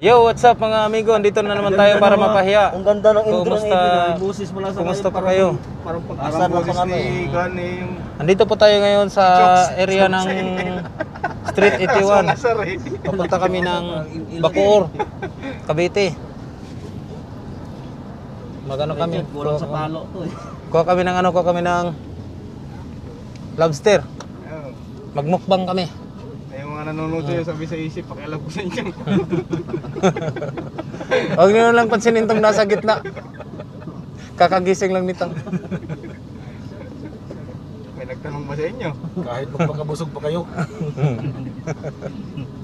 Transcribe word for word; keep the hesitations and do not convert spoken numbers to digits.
Yo, what's up mga amigo? Andito na naman tayo para mapahiya. Ang ganda ng intro ng Kumusta? Ibig. Busis mo lang sa Kumusta pa parang- kayo? Parang Parang pag-asar lang boses pa kami. ni Gani yung Andito po tayo ngayon sa area ng Street eighty-one. asar eh. Papunta kami ng Bacoor, Cavite. Magano kami? Kulang sa palo to eh. Kuha kami ng ano, kuha kami ng lobster. Ayun. Magmukbang kami. Ay, yung mga nanonood sa'yo, sabi sa isip, pakialam ko sa inyo. Huwag niyo lang pansinin itong nasa gitna. Kakagising lang nito. May nagtanong ba sa inyo? Kahit magpakabusog pa kayo.